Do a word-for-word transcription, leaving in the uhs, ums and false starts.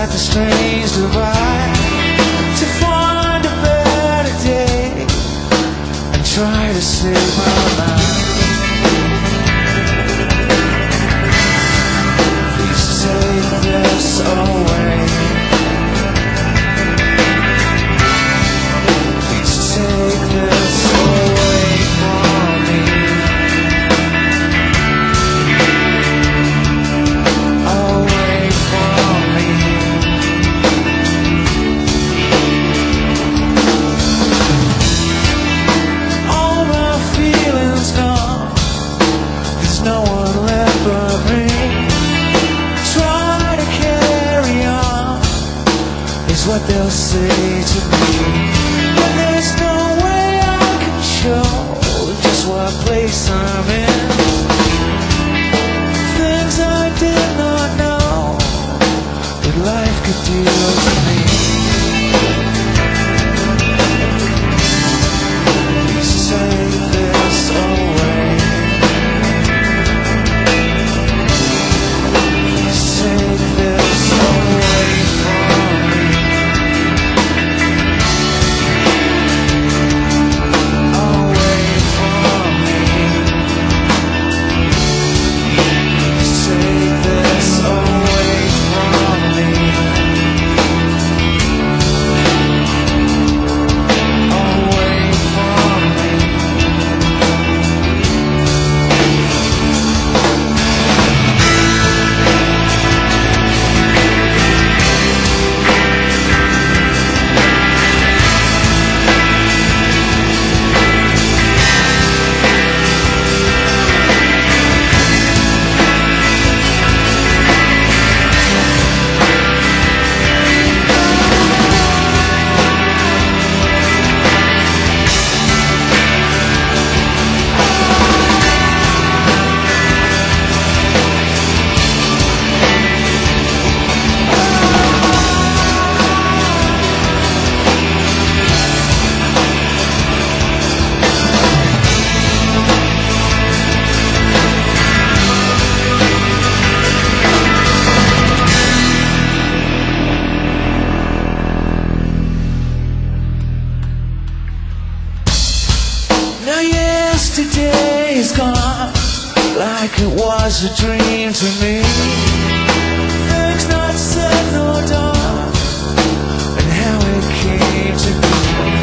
like a strange divide, to find a better day and try to save my mind. Please take this away. Please take this away from me. Away from me. All my feelings gone, there's no one left but me. Try to carry on is what they'll say to me, but there's no way I can show just what place I'm in. Things I did not know that life could do to me. Please take this away. Please take this away from me. Away from me. Please take this away from me. Away from me. Now yesterday is gone, like it was a dream to me. Things not said nor done, and how it came to be.